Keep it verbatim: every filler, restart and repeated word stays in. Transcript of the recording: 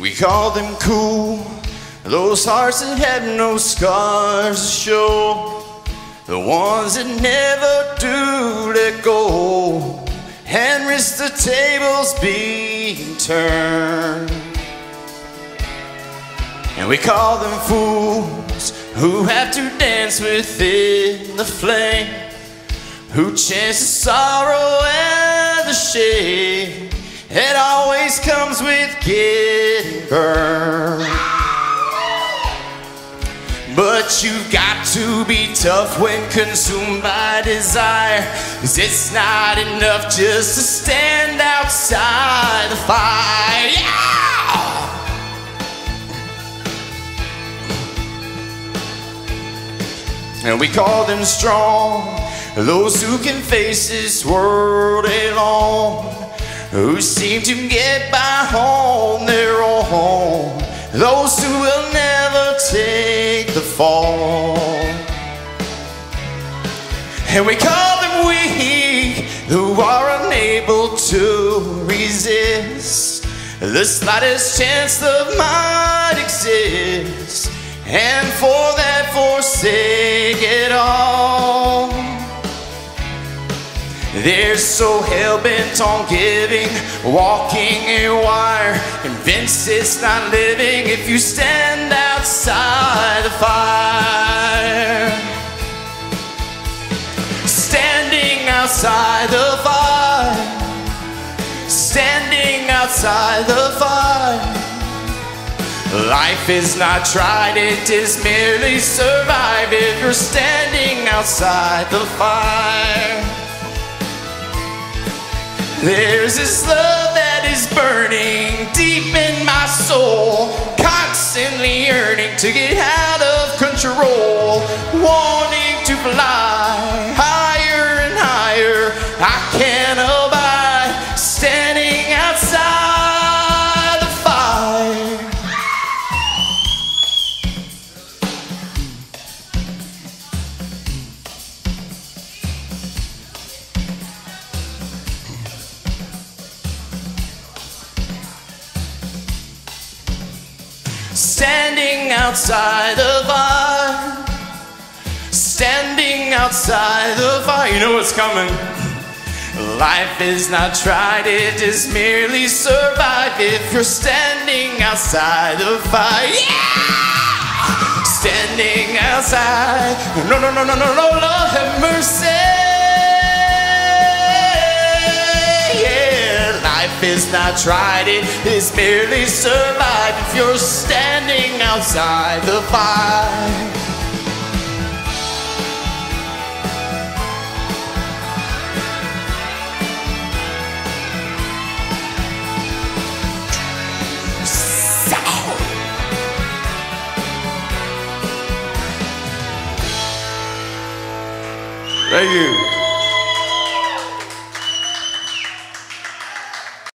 We call them cool, those hearts that have no scars to show, the ones that never do let go and risk the tables being turned. And we call them fools who have to dance within the flame, who chance the sorrow and the shame that always comes with getting burned. But you've got to be tough when consumed by desire, 'cause it's not enough just to stand outside the fire. Yeah! And we call them strong, those who can face this world alone, who seem to get by on their own, those who will never take the fall. And we call them weak, who are unable to resist the slightest chance that might exist, and for that forsake it all. They're so hell-bent on giving, walking a wire, convinced it's not living if you stand outside the fire. Standing outside the fire, standing outside the fire. Life is not tried, it is merely survived if you're standing outside the fire. There's this love that is burning deep in my soul, constantly yearning to get out of control, wanting to fly higher and higher. I can't abide standing outside the fire. Standing outside the fire, standing outside the fire. You know what's coming. Life is not tried, it is merely survived if you're standing outside the fire. Yeah! Standing outside. No, no, no, no, no, no, Lord have mercy. Life is not tried, it is merely survived if you're standing outside the fire. Thank you.